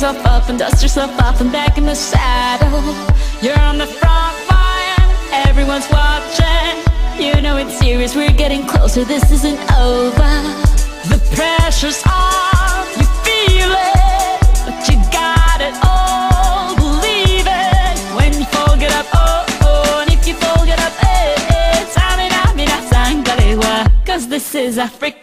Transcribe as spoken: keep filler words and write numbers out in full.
yourself up and dust yourself off and back in the saddle. You're on the front line, everyone's watching. You know it's serious, we're getting closer, this isn't over. The pressure's on, you feel it, but you got it all, believe it. When you fall, get up, oh, oh, and if you fall, get up, eh, eh. Samina, mina, sangalewa, cause this is Africa.